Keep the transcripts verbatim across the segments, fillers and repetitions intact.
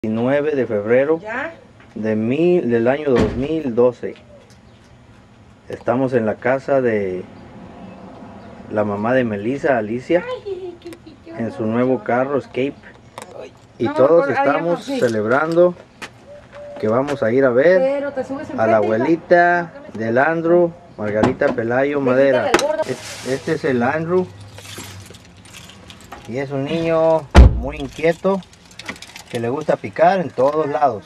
diecinueve de febrero de mil, del año dos mil doce. Estamos en la casa de la mamá de Melissa, Alicia, en su nuevo carro Escape, y todos estamos celebrando que vamos a ir a ver a la abuelita del Andrew, Margarita Pelayo Madera. Este es el Andrew y es un niño muy inquieto que le gusta picar en todos lados.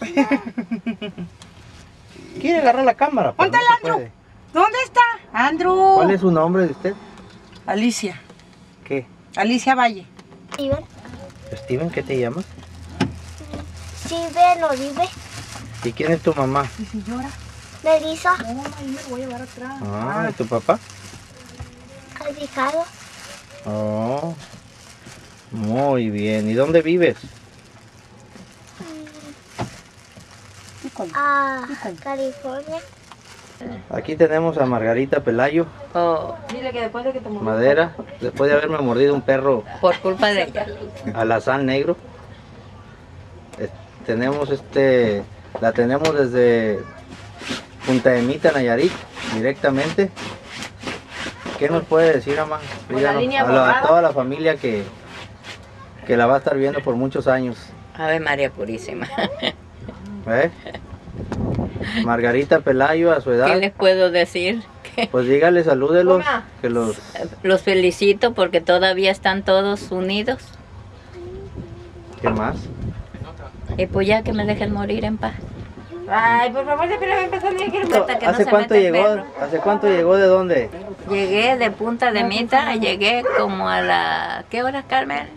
Quiere agarrar la cámara, pero ¿Dónde no está se Andrew? puede. ¿Dónde está Andrew? ¿Cuál es su nombre de usted? Alicia. ¿Qué? Alicia Valle. Steven. Steven, ¿qué te llamas? Steven Oribe. ¿Y quién es tu mamá? ¿Y si llora? Melissa. No, ahí me voy a llevar atrás. Ah, ¿y tu papá? Ricardo. Oh, muy bien. ¿Y dónde vives? A California. Aquí tenemos a Margarita Pelayo Oh, Dile que después de que te mordió. Madera, después de haberme mordido un perro por culpa de ella. alazán negro. Eh, tenemos este, la tenemos desde Punta de Mita, Nayarit, directamente. ¿Qué nos puede decir, mamá? Por la línea a, la- a borrada. toda la familia que, que la va a estar viendo por muchos años. Ave María Purísima. ¿Eh? Margarita Pelayo, a su edad, ¿Qué les puedo decir? Que pues dígale, salúdelos, Mamá. que los... los felicito porque todavía están todos unidos. ¿Qué más? Y pues ya que me dejen morir en paz. Ay, por favor, apenas empezando a quiero Hasta que no ¿Hace se cuánto meta el llegó? perro. ¿Hace cuánto llegó? ¿De dónde? Llegué de Punta de Mita, llegué como a la... ¿Qué hora, Carmen?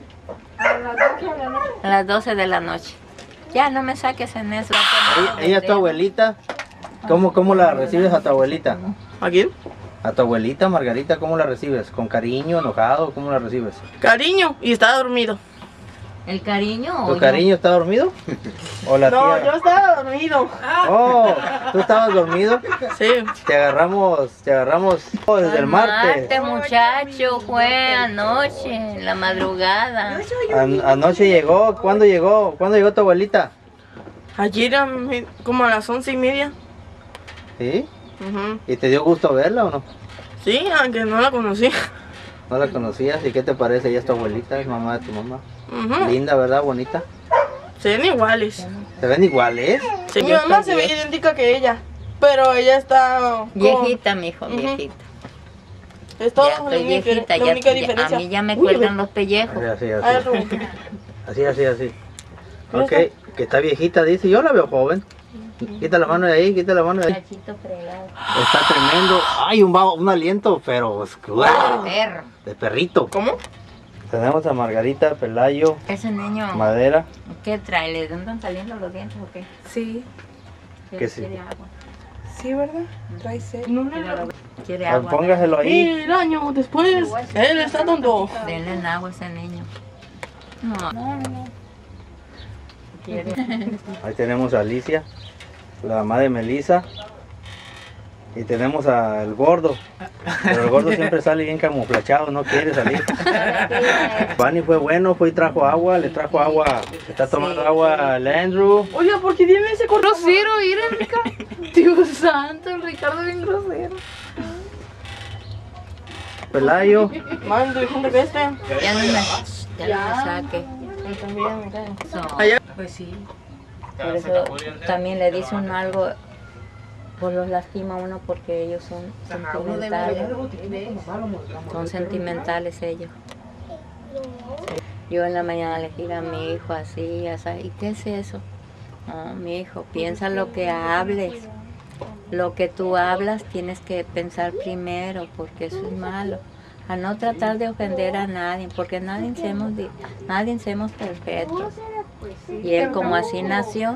A las doce de la noche. Ya, no me saques en eso. Ella, ella es tu abuelita. ¿Cómo, ¿Cómo la recibes a tu abuelita? ¿A quién? A tu abuelita, Margarita, ¿cómo la recibes? ¿Con cariño, enojado? ¿Cómo la recibes? Cariño, y estaba dormido. ¿El cariño o ¿Tu yo? cariño está dormido? ¿O la No, tía? yo estaba dormido. Oh, ¿tú estabas dormido? Sí. Te agarramos, te agarramos oh, desde el martes. Este muchacho fue anoche, en la madrugada. An- anoche llegó, ¿cuándo llegó? ¿Cuándo llegó tu abuelita? Ayer a mi- como a las once y media. ¿Sí? Ujú. ¿Y te dio gusto verla o no? Sí, aunque no la conocí. ¿No la conocías? ¿Y qué te parece? Ella es tu abuelita, es mamá de tu mamá. Ujú. Linda, ¿verdad? Bonita. Se ven iguales. ¿Se ven iguales? Sí, mi Yo mamá se ve también. idéntica que ella. Pero ella está como- Viejita, mijo, Ujú. viejita. Es todo Ya la estoy única, viejita, la ya, única ya- diferencia. a mí ya me Uy, cuelgan los pellejos. Así, así, a ver, así. Rubén. Así, así, así. Mira Ok, que está viejita, dice. Yo la veo joven. Quita la mano de ahí, quita la mano de ahí. Muchachito fregado. Está tremendo. Ay, un, va- un aliento, pero... es que- ¡guau! Perro. De perrito. ¿Cómo? Tenemos a Margarita Pelayo Ese niño, Madera. ¿qué trae? ¿Le andan saliendo los dientes o qué? Sí. ¿Qué sí? ¿Quiere agua? Sí, ¿verdad? Trae sed. ¿Quiere Ah, agua? Póngaselo ahí. Y el año después, él está tonto. Denle en agua a ese niño. No, no, no. ¿Quiere? Ahí tenemos a Alicia, la mamá de Melissa. Y tenemos al gordo. Pero el gordo siempre sale bien camuflachado, no quiere salir. Fanny fue bueno, fue y trajo agua, le trajo agua. Está tomando Sí. agua al Andrew. Oiga, ¿por qué tiene ese corto? Grosero, mira, Ricardo. Dios santo, el Ricardo bien grosero. Pelayo. Mando, gente que este. Ya no me, ya no me saque. So, Allá. pues sí. Por eso también le dice uno algo, pues los lastima a uno porque ellos son sentimentales. Son sentimentales ellos. Yo en la mañana le digo a mi hijo así, así, ¿y qué es eso? No, mi hijo, piensa lo que hables. Lo que tú hablas tienes que pensar primero, porque eso es malo. A no tratar de ofender a nadie, porque nadie somos, di- nadie somos perfectos. Y él como así nació,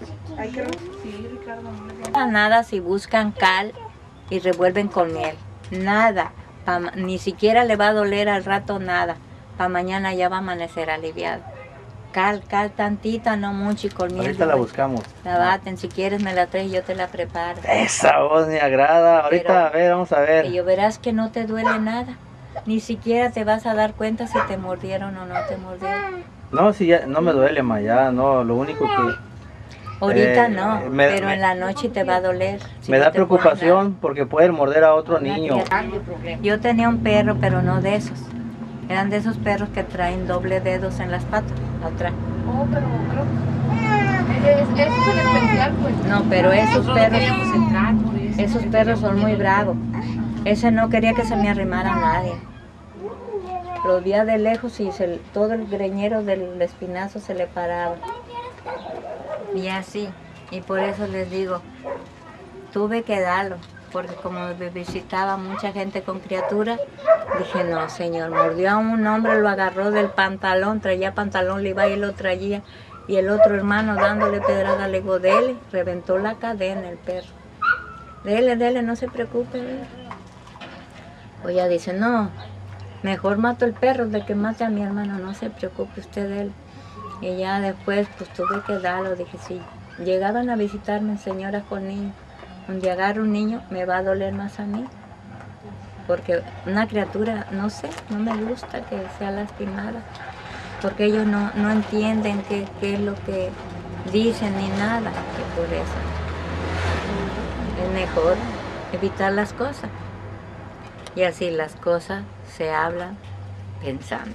a nada si buscan cal y revuelven con él. Nada, pa ma- ni siquiera le va a doler al rato nada. Para mañana ya va a amanecer aliviado. Cal, cal tantita, no mucho y con miel. Ahorita la buscamos. La baten, si quieres me la traes y yo te la preparo. Esa voz me agrada. Ahorita, Pero- a ver, vamos a Y ver. yo verás que no te duele nada. Ni siquiera te vas a dar cuenta si te mordieron o no te mordieron. No, sí, ya, no me duele más, ya, no, lo único que... Ahorita eh, no, me- pero me- en la noche te va a doler. si Me no da te pones preocupación porque pueden morder a otro Una niño. criatura. Yo tenía un perro, pero no de esos. Eran de esos perros que traen doble dedos en las patas, atrás. Oh, pero creo es, eso es en especial, pues. No, pero esos Nosotros perros, queríamos entrar por eso. esos perros son muy bravos. Ese no quería que se me arrimara nadie. Lo veía de lejos y se- todo el greñero del espinazo se le paraba. Y así, y por eso les digo, tuve que darlo, porque como me visitaba mucha gente con criaturas, dije, no, señor, mordió a un hombre, lo agarró del pantalón, traía pantalón, le iba y lo traía, y el otro hermano dándole pedrada, le digo, dele, reventó la cadena el perro. Dele, dele, no se preocupe. Dele. O ella dice, no, mejor mato el perro de que mate a mi hermano, no se preocupe usted de él. Y ya después, pues tuve que darlo, dije, sí, llegaban a visitarme señoras con niños. Donde agarro un niño me va a doler más a mí. Porque una criatura, no sé, no me gusta que sea lastimada. Porque ellos no, no entienden qué, qué es lo que dicen ni nada. Que por eso es mejor evitar las cosas. Y así las cosas se hablan pensando.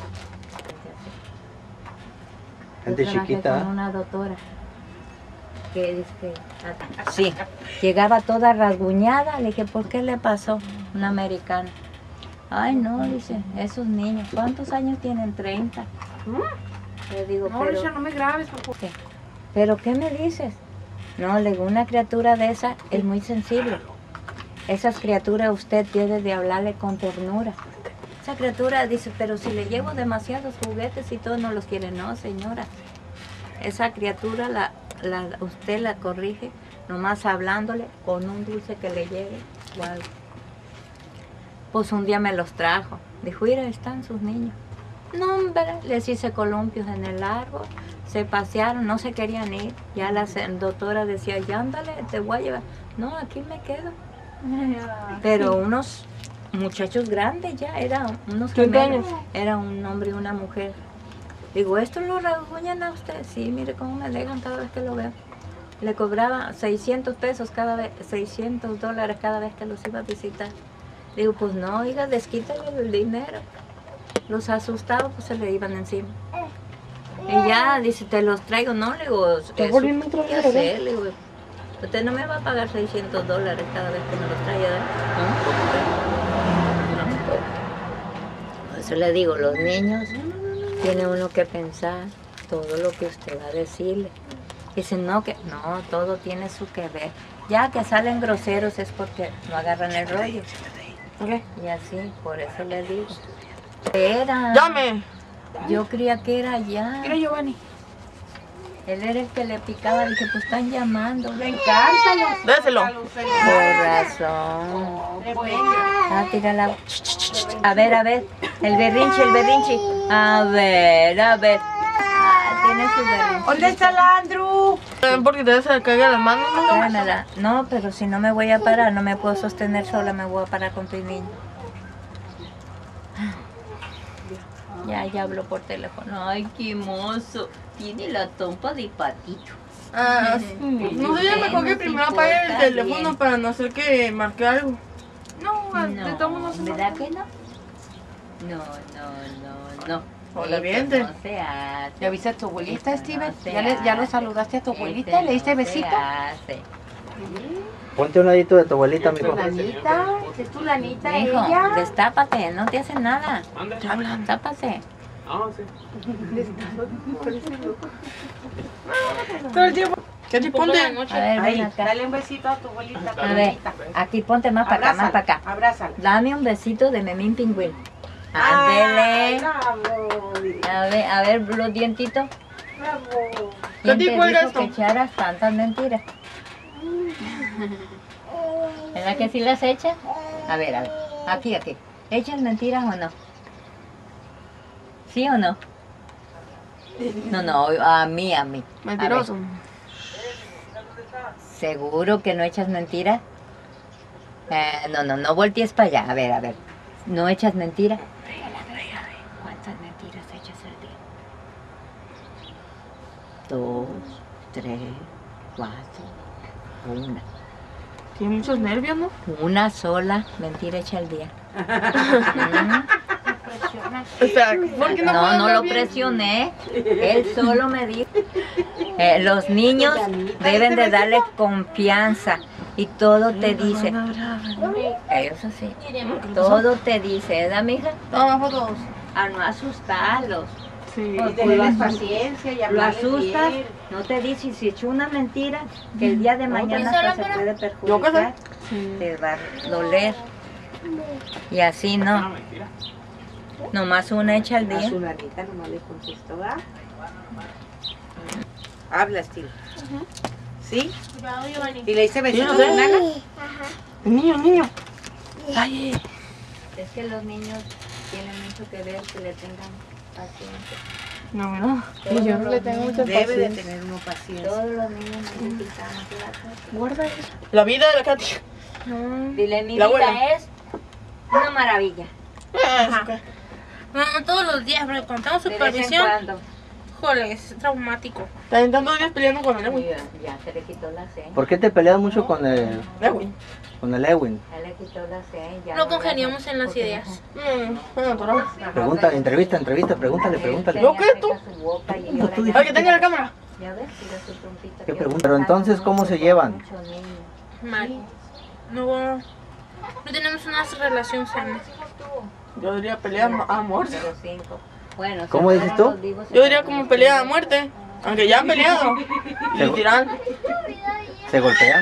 Gente Yo trabajé chiquita. con una doctora que dice que sí, llegaba toda rasguñada, le dije, ¿por qué le pasó? Una americana. Ay, no, dice, esos niños, ¿cuántos años tienen? treinta. Le digo, No, pero, Richard, no me grabes, por favor. ¿qué? ¿Pero qué me dices? No, le digo, una criatura de esa es muy sensible. Esas criaturas usted debe de hablarle con ternura. Esa criatura dice, pero si le llevo demasiados juguetes y todos no los quiere. No, señora. Esa criatura la, la, usted la corrige nomás hablándole con un dulce que le lleve o algo. Pues un día me los trajo. Dijo, mira, están sus niños. No, hombre, les hice columpios en el árbol, se pasearon, no se querían ir. Ya la se- doctora decía, ya ándale, te voy a llevar. No, aquí me quedo. Pero unos muchachos grandes ya, eran unos ¿Qué gemelos. años? Era un hombre y una mujer. Digo, ¿esto lo rasguñan a usted? Sí, mire cómo me dejan cada vez que lo veo. Le cobraba seiscientos pesos cada vez, seiscientos dólares cada vez que los iba a visitar. Digo, pues no, oiga, desquítale el dinero. Los asustaba, pues se le iban encima. Y ya, dice, te los traigo. No, le digo, eso, volviendo otra ¿qué vez, hacer? Le digo, usted no me va a pagar seiscientos dólares cada vez que me los traiga, ¿verdad? No, no. Por eso le digo, los niños, tiene uno que pensar todo lo que usted va a decirle. Dicen, no, que no, todo tiene su que ver. Ya que salen groseros es porque no agarran el rollo. Ok. Y así, por eso le digo. Era. Llame. Yo creía que era allá. Mira, Giovanni. Él era el que le picaba, dije, pues están llamando. Me encanta los... Déselo. Por razón. Ah, tírala. A ver, a ver. El berrinche, el berrinche. A ver, a ver. Ah, tiene su berrinche. ¿Dónde está el Andrew? Eh, Porque te vas a caer las manos, ¿no? Tráemela. No, pero si no me voy a parar, no me puedo sostener sola, me voy a parar con tu niño. Ya, ya hablo por teléfono. Ay, qué mozo. Tiene la trompa de patito. Ah, no sé, ya me que primero apague el Está teléfono bien. para no hacer que marque algo. No, de todos modos no se ¿verdad que no? No, no, no, no. Hola, Eso viente. no se hace. ¿Ya viste a tu abuelita, Eso Steven? no se ¿Ya, le- ¿Ya lo hace. saludaste a tu abuelita? Ese ¿Le diste no besito? se hace. Ponte un ladito de tu abuelita, mijo. Lanita, ¿es tu lanita Hijo, ella? destápate, no te hacen nada. Tápate. Todo el tiempo. ¿Qué te ponte? A ver, ven Ahí, acá. dale un besito a tu abuelita. A ver, aquí ponte más para acá, más para acá. Abrázala. Dame un besito de Memín Pingüín. Ándele. Bravo, A ver, a ver los dientitos. bravo. ¿Quién ¿Qué te tipo era dijo esto? que echaras tantas mentiras? ¿Verdad que sí las echas? A ver, a ver. Aquí, aquí. ¿Echas mentiras o no? ¿Sí o no? No, no, a mí, a mí. A ver, Mentiroso. ¿seguro que no echas mentiras? Eh, no, no, no voltees para allá. A ver, a ver. ¿No echas mentiras? Régale, régale. ¿Cuántas mentiras echas al día? dos, tres, cuatro, una. Tiene muchos nervios, ¿no? Una sola mentira hecha al día. O sea, ¿por qué no No, puedo no hablar lo bien? presioné. Él solo me dijo. Eh, los niños deben de darle confianza y todo te dice. Ellos así. Todo te dice, ¿verdad, mija? Toma fotos. A no asustarlos. Sí. Porque Tenerles lo- paciencia y Lo hablarles asustas, bien. no te dice, si echó una mentira, que el día de mañana hasta se puede ¿Yo qué perjudicar, sé? te va a doler. Y así no. Nomás una hecha al A día. su nanita nomás le contestó, ¿verdad? Habla, estilo. ¿Sí? ¿Y le hice besito Sí, en la nalga? Niño, niño. Ay, Es que los niños tienen mucho que ver que le tengan paciencia. no, no. Y yo no le tengo mucha Debe de paciencia. tener uno paciencia. Todos los niños necesitamos la Guarda eso. La vida de la Katy. Dile, mi La vida abuela. es una maravilla. No, no todos los días, pero cuando tengo De vez en supervisión, cuando. joder, es traumático. Están tantos días peleando con el Ya, Lewin. ya se le quitó la seña. ¿Por qué te peleas mucho con el, Lewin. con el Ewin? Ya le quitó la seña. ya No le congeniamos hace- en las porque ideas. Mm, bueno, toro. Pregunta, entrevista, entrevista, pregúntale, pregúntale. ¿Yo qué, tú? No, tú Ay, que tenga la cámara. Ya ves, tira su trompita. ¿Qué que pregunta? otros Pero entonces, saben ¿cómo mucho, se llevan? mucho niño. Mal. No, no tenemos una relación sana. Yo diría pelea a muerte. Pero cinco. Bueno, ¿Cómo se dices fueron tú? los vivos, se Yo diría fueron como los pelea a vivos. muerte. Aunque ya han peleado. Y tiran. ¿Se golpean?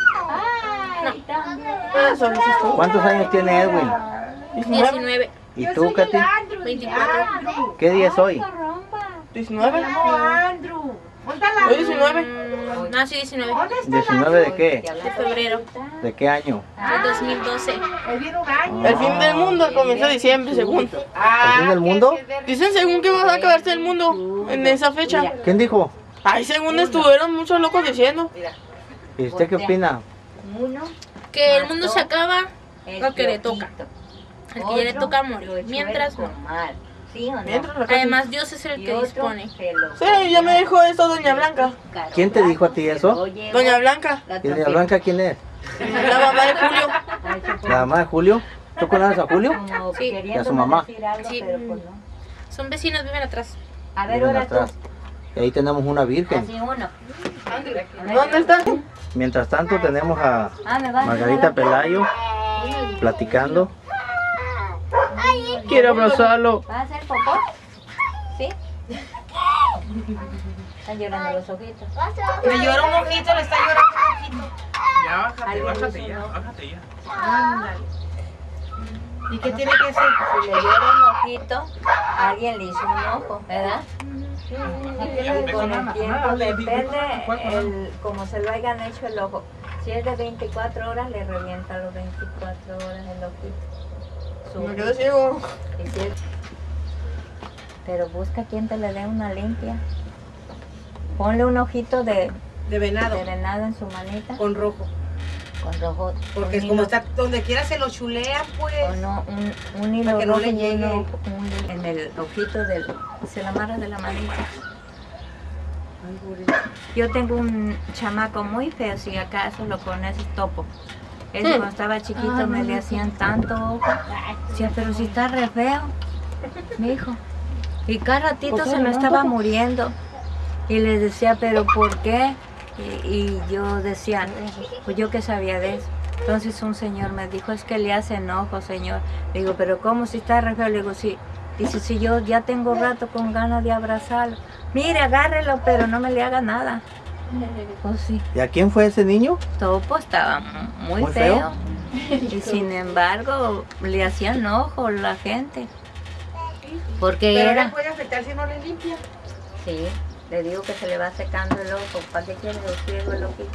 Ah, solo eso es todo. ¿Cuántos años tiene Edwin? diecinueve, ¿Y tú, Katy? veinticuatro. ¿Qué día es hoy? ¿diecinueve? Hoy diecinueve. Mm, no, sí, diecinueve. ¿diecinueve de qué? De febrero ¿De qué año? de dos mil doce. El fin del mundo comienza en diciembre, según. ¿El fin del mundo? Dicen según que va a acabarse el mundo en esa fecha. ¿Quién dijo? Ay, según estuvieron muchos locos diciendo. ¿Y usted qué opina? Uno, Que el mundo se acaba el lo que le piojito. toca. El que ya le Otro, toca lo morir. echó Mientras el no. comal. ¿Sí o no? Mientras la Katy. Además, Dios es el Y que otro dispone. se lo Sí, ya me dijo eso doña Blanca. comió. ¿Quién te dijo a ti eso? Oye, Doña Blanca, la ¿Y doña Blanca quién es? la mamá de Julio. Ay, se fue ¿La mamá de Julio? ¿Tú conoces a Julio? como Sí. queriéndome ¿Y a su mamá? decir algo, Sí. pero pues no. Son vecinos, viven atrás. A ver, Viven ahora tú. atrás. Y ahí tenemos una virgen. Así uno. ¿Dónde está? Mientras tanto tenemos a Ah, me va a Margarita Pelayo platicando. Quiero abrazarlo. ¿Vas a hacer popó? ¿Sí? Están llorando los ojitos. Le llora un ojito, le está llorando un ojito. Ya, bájate, Alguien bájate hizo ya, un ojo. bájate ya. Ándale. ¿Y qué tiene que hacer? Si le llora un ojito, alguien le hizo un ojo, ¿verdad? Con el tiempo depende el, como se lo hayan hecho el ojo. Si es de veinticuatro horas, le revienta a los veinticuatro horas el ojito. Su Me quedé ciego. Y si es- Pero busca quien te le dé una limpia. Ponle un ojito de, De venado, de venado en su manita con rojo. con rojo. Porque es un como hilo- está, donde quiera se lo chulea, pues. o no, un, un hilo Para que no rojo le y un llegue. hilo- un hilo en el ojito del, se la amarra de la manita. Ay, pobrecito. Yo tengo un chamaco muy feo, si acaso lo conoces, Topo. Ese cuando estaba chiquito me le hacían tanto ojo. Decía, pero si está re feo, mi hijo. Y cada ratito se me estaba muriendo. Y les decía, pero ¿por qué? Y, y yo decía, pues yo qué sabía de eso. Entonces un señor me dijo, es que le hacen ojo, señor. Le digo, pero ¿cómo si está re feo? Le digo, sí. Dice, si yo ya tengo rato con ganas de abrazarlo. Mire, agárrelo, pero no me le haga nada. Pues sí. ¿Y a quién fue ese niño? Topo estaba mu- muy, ¿Muy feo. feo? Y sin embargo, le hacían ojo la gente. Porque Pero era... le puede afectar si no le limpia. Sí, le digo que se le va secando el ojo. ¿Para qué quiere el ciego el ojito?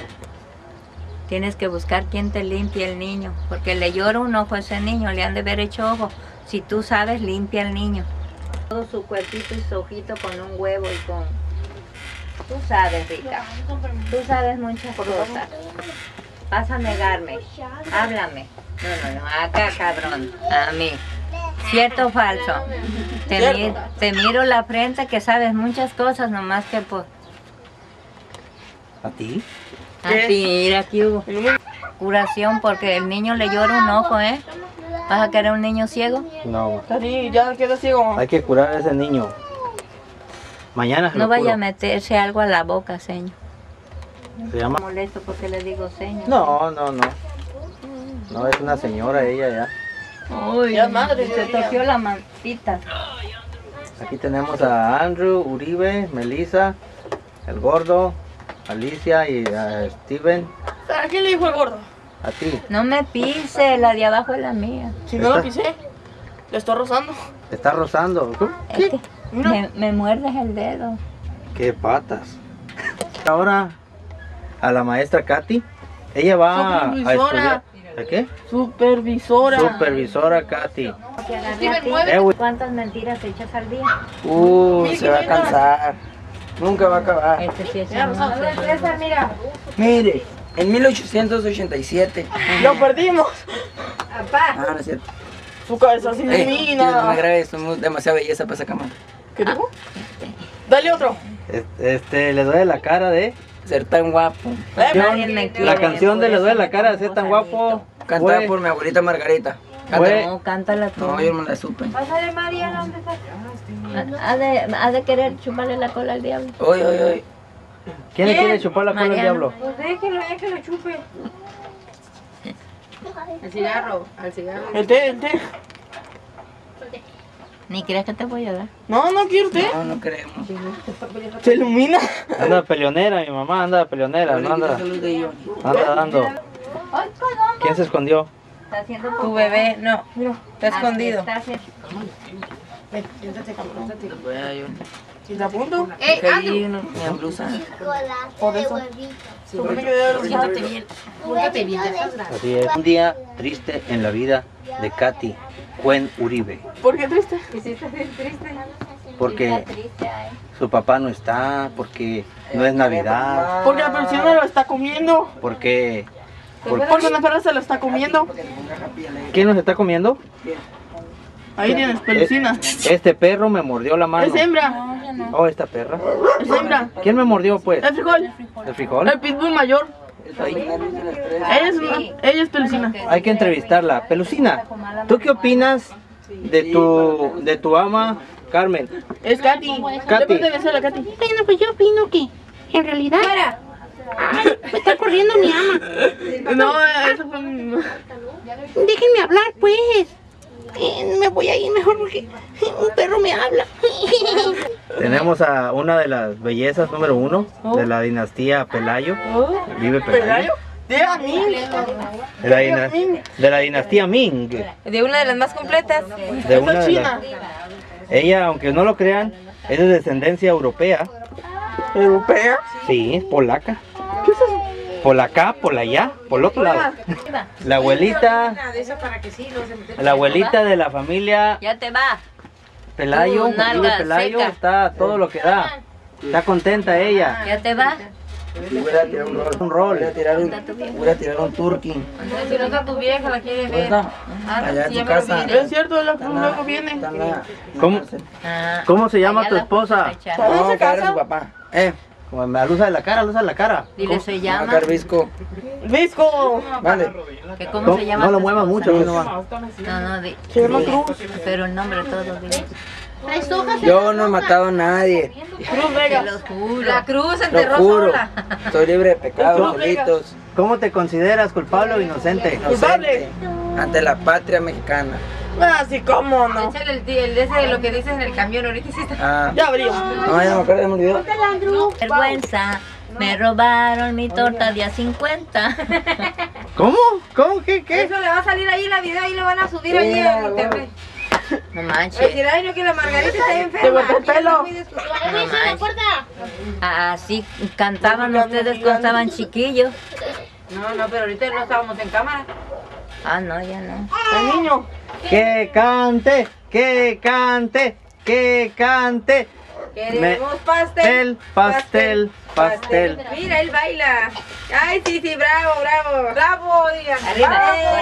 Tienes que buscar quien te limpie el niño. Porque le llora un ojo a ese niño, le han de haber hecho ojo. Si tú sabes, limpia al niño. Todo su cuerpito y su ojito con un huevo y con... Tú sabes, Rita. Tú sabes muchas cosas. Vas a negarme. Háblame. No, no, no. Acá, cabrón. A mí. ¿Cierto o falso? Te, mi- te miro la frente que sabes muchas cosas, nomás que pues ¿A ti? Así, mira aquí hubo curación porque el niño le llora un ojo, ¿eh? ¿Vas a querer un niño ciego? No. Cari, ya queda ciego. Hay que curar a ese niño. Mañana se No lo vaya curo. a meterse algo a la boca, señor. Se llama... Molesto porque le digo señor. No, no, no. No, es una señora ella ya. Uy, Ya madre, se ya. toqueó la mantita. Aquí tenemos a Andrew, Uribe, Melissa, el gordo, Alicia y a Steven. ¿A quién le dijo el gordo? A ti. No me pise, la de abajo es la mía. Si no lo Está- pisé, le estoy rozando. Te está rozando. Es que me, me muerdes el dedo. Qué patas. Ahora a la maestra Katy. Ella va a Supervisora. estudiar. ¿De qué? Supervisora. Supervisora Katy. Steven, Eh, güey. ¿cuántas mentiras echas al día? Uh, se va a cansar. Nunca va a acabar. Este sí es Ya, un- César, mira. Mire, en mil ochocientos ochenta y siete. Lo perdimos. Ah, no es cierto. Su cabeza sin Ey, mí, tío, no me nada. grabes, somos demasiada belleza para esa cámara. ¿Qué dijo? Dale otro. Este, este, le duele la cara de. Ser tan guapo. Nadie me quiere, La canción de por Le duele eso la me cara de pongo ser tan salito. guapo. Cantada fue- por mi abuelita Margarita. Fue- Cántala. No, cántala tú. No, yo no me la supe. Pásale, María, ¿dónde está? Ha de, ha de querer chuparle la cola al diablo. Oye, oye, oye. ¿Quién le quiere chupar la cola al Mariano. diablo? Pues déjelo, déjelo, chupe. El cigarro, al cigarro. El té, el té. Ni creas que te voy a dar. No, no quiero té. No, no queremos. Se ilumina. Anda peleonera, mi mamá anda peleonera, no anda, Salud de Johnny. anda dando. ¿Quién se escondió? Está haciendo Tu bebé, no, está Ah, escondido. está haciendo- Vea, Johnny. ¿Y te apunto? ¡Ey, Dejé Andrew! ahí una- mi blusa. Chocolate de huevito. Supone que debe rezar. Siéntate bien. Pórtate bien, ya estás grande. Así es. Un día triste en la vida de Katy Cuen Uribe, ¿Por qué triste? ¿Y si estás bien triste? porque su papá no está, porque no es Navidad, Porque la persona lo está comiendo. porque... por- Porque una perra se lo está comiendo. ¿Quién nos está comiendo? Ahí tienes, pelucina. Este perro me mordió la Es mano. hembra. Oh, esta perra. Es hembra. ¿Quién me mordió pues? El frijol. ¿El frijol? El pitbull mayor. Ella es, una- ella es pelucina. Hay que entrevistarla. Pelucina, ¿tú qué opinas de tu, de tu ama Carmen? Es Katy. Katy. Le pertenece a la Katy. Bueno, pues yo opino que en realidad me está corriendo mi ama. No, eso fue mi... Déjenme hablar, pues. Eh, me voy a ir mejor porque un perro me habla. Tenemos a una de las bellezas número uno de la dinastía Pelayo. Vive ¿Pelayo? Pelayo. De a mí. De la, dina- de la dinastía Ming. De una de las más completas. De una Esa de china. las- ella, aunque no lo crean, es de descendencia europea. ¿Europea? Sí, es polaca. Por acá, por allá, por el otro lado. La abuelita, De eso para que sí, no se meten. la abuelita de la familia Ya te va. Pelayo, Uh, nalga Uribe Pelayo, seca. está a todo lo que da. Está contenta ella. Ya te va. Voy a tirar un rol. Un rol. Voy a tirar un, voy a tirar un turkey. Si no está tu vieja, la quiere ¿Dónde ver. está? Ah, Allá en sí, tu ya me lo casa. viene. Es cierto, la cruz luego viene. Está en la- ¿Cómo, Ah, ¿Cómo se llama allá tu la esposa? puedes echar. No, que era su papá. Eh, Como me alusa de la cara, alusa de la cara. Dile, se llama. Macar Visco. Visco. Vale. que ¿Cómo ¿Cómo? se llama? No lo tu muevas esposa? mucho, aquí nomás. No, no, di, Se llama di- Cruz. pero el nombre todo, dile. Yo no he matado a nadie. Cruz Vega. Te lo juro. La cruz Lo enterró juro. sola. Estoy libre de pecados, Cruz delitos. ¿Cómo te consideras, culpable o inocente? Culpable. Inocente. Ante la patria mexicana. Ah, sí, cómo no. Échale el, el de ese de lo que dices en el camión, ahorita sí está. Ah, Ya abrió. no, ya no me acuerdo, ya me olvidó. Vergüenza. Me robaron mi torta día cincuenta. ¿Cómo? ¿Cómo? ¿Qué? ¿Qué? Eso le va a salir ahí en la video y lo van a subir allí en internet. No Va a manches. decir, ay, no, que la Margarita está Te enferma. cortó el pelo. No manches. Así cantaban ustedes cuando estaban chiquillos. No, no, pero ahorita no estábamos en cámara. Ah, no, ya no. El niño. Que cante, que cante, que cante. Queremos pastel. Pastel, pastel, pastel. Mira, él baila. Ay, sí, sí, bravo, bravo. Bravo, digan. Arriba.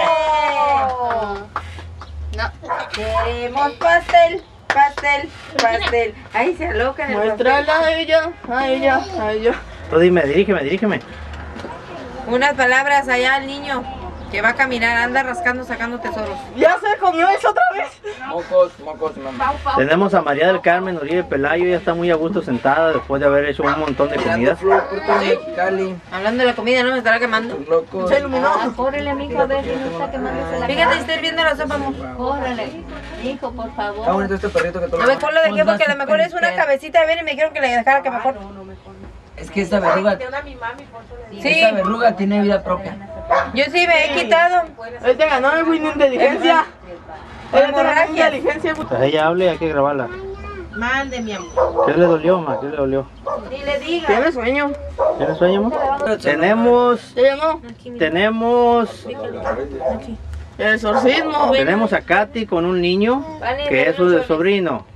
¡Bravo! No. Queremos pastel, pastel, pastel. Ay, se aloca en el pastel. Muéstrala a ella, a ella, a ella. Tú dime, dirígeme, dirígeme. Unas palabras allá al niño que va a caminar, anda rascando, sacando tesoros. Ya se comió eso otra vez. Mocos, mocos, mamá. Tenemos a María del Carmen Uribe Pelayo, ella está muy a gusto sentada después de haber hecho un montón de comida. Hablando de la comida, ¿no? Me estará quemando. Locos. Se iluminó. Ah, córrele, mijo, a ver si no está quemándose la Fíjate, estoy viendo la sopa, amor. Córrele, hijo, por Está favor. bonito este perrito que tú A ver, ¿cuál lo dejé? Porque a lo mejor es una cabecita de ver y me dijeron que le dejara que mejor. Es que esta verruga, Sí, esta verruga tiene vida propia. yo sí me he quitado. Él te ganó el win de inteligencia. Por Él te ganó hemorragia. inteligencia. Pues ella hable y hay que grabarla. Mande, mi amor. ¿Qué le dolió, ma? ¿Qué le dolió? Ni le diga. Tiene sueño. ¿Tienes sueño, ma? Tenemos, ¿Te llamó? tenemos, El exorcismo. tenemos a Katy con un niño que es su sobrino.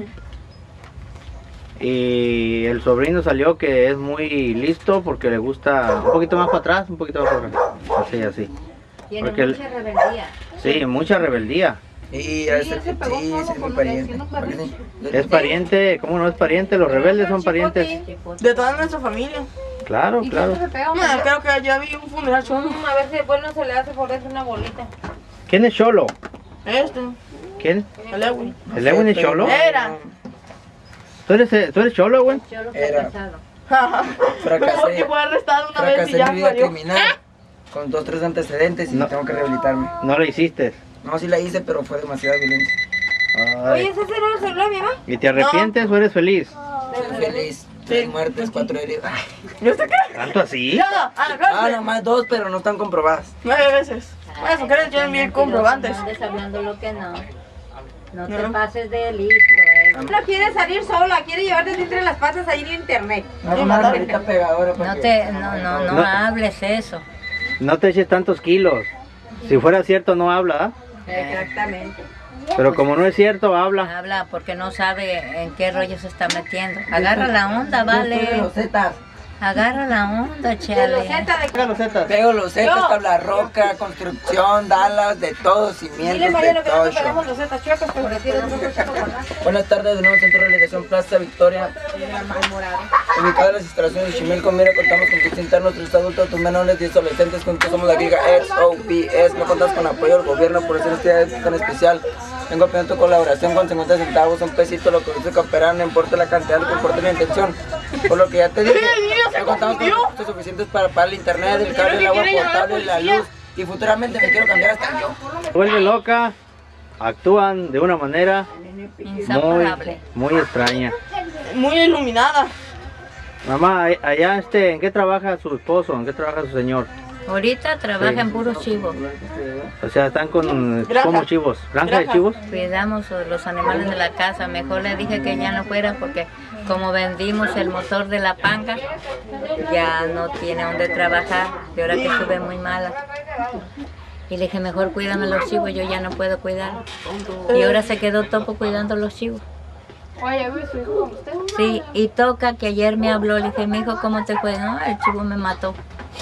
Y el sobrino salió que es muy listo porque le gusta un poquito más para atrás, un poquito más para atrás. Así, así. Tiene Porque el- mucha rebeldía. Sí, mucha rebeldía. Y es, sí, sí, es mi pariente. Es pariente, ¿cómo no es pariente? Los rebeldes son parientes. De toda nuestra familia. Claro, claro. No, creo que ya vi un funeral cholo. A ver si después no se le hace por eso una bolita. ¿Quién es Cholo? Este, ¿Quién? el Ewin. ¿El Lewin es Cholo? Era. ¿Tú eres, eh, ¿tú eres Cholo, güey? Yo lo Era. fracasado. Porque Fracasé, fue arrestado una vez y fracasé ya en mi vida murió. criminal. Con dos, tres antecedentes y No. tengo que rehabilitarme. No lo hiciste. No, sí la hice, pero fue demasiada violencia. Ay. Oye, ¿ese era el celular, mi mamá? ¿Y te arrepientes o eres feliz? Soy feliz. Tres muertes, cuatro heridas. Ay. ¿Yo sé qué? ¿Tanto así? Ya, a la Ah, cárcel. nomás dos, pero no están comprobadas. Nueve veces. Eso crees, yo envié comprobantes. No andes hablando lo que no. No te No. pases de listo, eh. No quiere salir sola, quiere llevarte entre las patas ahí en internet. Hago una varita pegadora para No que- te, no, no, no No. hables eso. No te eches tantos kilos. Si fuera cierto, no habla, ¿ah? Exactamente. Pero como no es cierto, habla. Habla porque no sabe en qué rollo se está metiendo. Agarra la onda, Yo estoy de vale. losetas. Agarra la onda, De chale. loseta de... Haga losetas. Pego losetas, tabla roca, construcción, dalas, de todo, Dile, cimientos, Mariano, de que no te todo. pegamos losetas chuecas, pero retiro un poco guardar. Buenas tardes, de nuevo Centro de Delegación Plaza Victoria. Ubicada en las instalaciones de Chimilco, mira, contamos con que internos, tres adultos, tus menores, diez adolescentes, juntos somos la Liga X O P S. No contamos con apoyo del gobierno por hacer este día tan especial. Vengo pidiendo tu colaboración con cincuenta centavos, un pesito, lo que guste cooperar, no importa la cantidad, no importa la intención. Por lo que ya te dije, no contamos con recursos suficientes para pagar el internet, el cable, el agua potable, la luz. Y futuramente me quiero cambiar hasta yo. Vuelve loca. Actúan de una manera muy, Inseparable. muy extraña. Muy iluminada. Mamá, a- allá este, ¿en qué trabaja su esposo? ¿En qué trabaja su señor? Ahorita trabaja en puros chivos. O sea, están con Granja. como chivos. ¿Granja de Granja. chivos? Cuidamos los animales de la casa. Mejor le dije que ya no fuera porque como vendimos el motor de la panga, ya no tiene donde trabajar. De ahora que estuve muy mala. Y le dije, mejor cuídame los chivos, yo ya no puedo cuidar. Y ahora se quedó Topo cuidando los chivos. Oye, ¿vive su hijo con usted? Sí, y toca que ayer me habló, le dije, mi hijo, ¿cómo te fue? No, el chivo me mató.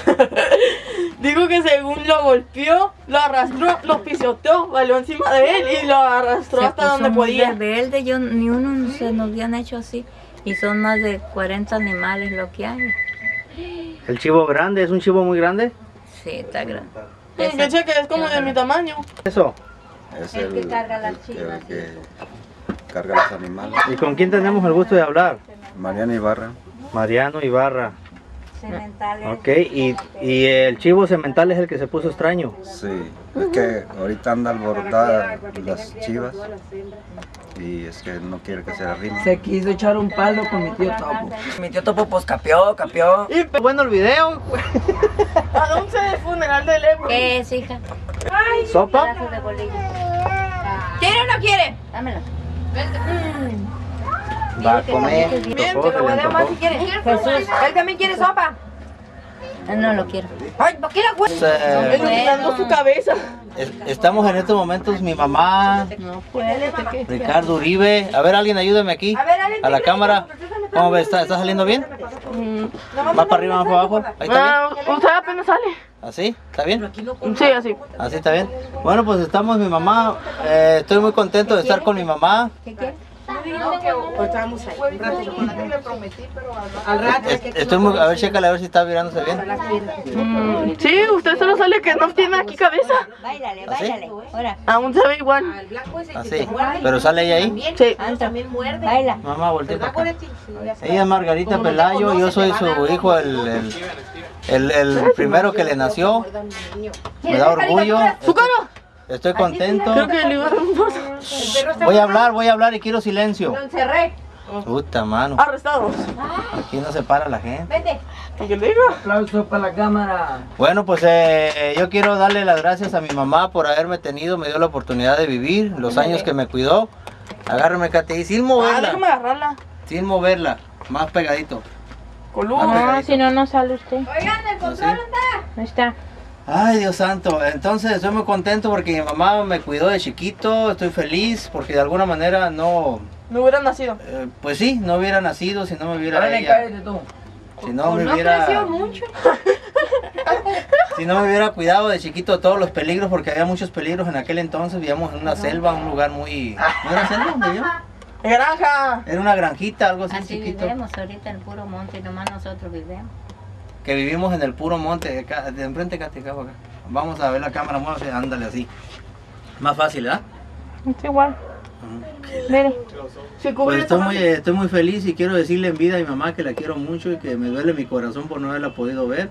Digo que según lo golpeó, lo arrastró, lo pisoteó, valió encima de él y lo arrastró Se hasta puso donde muy podía. rebelde, yo, ni uno se nos habían hecho así. Y son más de cuarenta animales lo que hay. ¿El chivo grande? ¿Es un chivo muy grande? Sí, está grande. Pensé que es como de mi tamaño. Eso. Es El el, que carga las el que- chivas, el que carga los animales. ¿Y con quién tenemos el gusto de hablar? Mariana Ibarra. Mariano Ibarra. Sementales. Ok, y, y el chivo semental es el que se puso extraño. Sí, es que ahorita anda alborotada las chivas y es que no quiere que se arrime. Se quiso echar un palo con mi tío Topo. Mi tío Topo pues capió, capió. Y pe- Bueno el video. ¿a dónde se el funeral de Leo? ¿Qué es, hija? ¿Sopa? Pedazo de bolillo. ¿Quiere o no quiere? Dámelo. Va a comer. Bien, Tocó, te lo voy a se le dar más antojó. si quiere. Jesús, él también quiere sopa. Ah, no lo quiero. Ay, ¿para qué la güey? Eh, Iluminando su cabeza. es- Estamos en estos momentos, mi mamá, No puede, ¿qué? Ricardo Uribe. A ver, alguien ayúdame aquí. A ver, alguien A la tiene- cámara. ¿Cómo ves? ¿Está, está saliendo bien? ¿Más para arriba, más para abajo? Ahí está Ah, usted apenas sale. bien. ¿Así? ¿Está bien? Sí, así. ¿Así está bien? Bueno, pues estamos mi mamá. Eh, estoy muy contento de estar con mi mamá. ¿Qué quieres? Ahorita vamos ahí. Un rato. Le prometí, pero Al rato. Es- Estoy muy, a ver, chécale a ver si está mirándose bien. Mm, sí, usted solo sale que no tiene aquí cabeza. Báilale, ¿Así? báilale. Ahora, Aún se ve igual. Así. Pero sale ella ahí. Sí. También muerde. baila. Mamá, voltea para acá. Acuérdate. Ella es Margarita Pelayo, yo soy su hijo, el, el, el, el primero que le nació. Me da orgullo. ¡Su cara! Estoy contento. Creo que le iba a dar un paso. Voy a hablar, voy a hablar y quiero silencio. Lo encerré. Puta mano. Arrestados. Aquí no se para la gente. Vete. ¿Qué le digo? Aplauso para la cámara. Bueno, pues eh, yo quiero darle las gracias a mi mamá por haberme tenido, me dio la oportunidad de vivir, los años que me cuidó. Agárrame, Katy, sin Ah, moverla, déjame agarrarla. sin moverla, más pegadito. Con luz. Más No, pegadito. si no, no sale usted. Oigan, el ¿Así? Ahí está. Ay, Dios santo, entonces estoy muy contento porque mi mamá me cuidó de chiquito, estoy feliz porque de alguna manera no, No hubiera nacido. eh, pues sí, no hubiera nacido si no me hubiera Órale, ella, cállate tú. si no me hubiera, mucho. si no me hubiera cuidado de chiquito de todos los peligros, porque había muchos peligros en aquel entonces, vivíamos en una selva, un lugar muy, ¿no era selva donde yo? ¡Granja! Era una granjita, algo así, Así chiquito, vivimos ahorita en el puro monte, nomás nosotros vivimos. que vivimos en el puro monte, de, acá, de enfrente, Katy, acá, acá. Vamos a ver la cámara, muévase, ándale así, más fácil, ¿verdad? Es igual. Ujú. Mire. Se Pues cubre estoy muy, estoy muy feliz y quiero decirle en vida a mi mamá que la quiero mucho y que me duele mi corazón por no haberla podido ver.